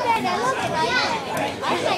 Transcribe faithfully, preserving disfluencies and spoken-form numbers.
对，然后给导演，而且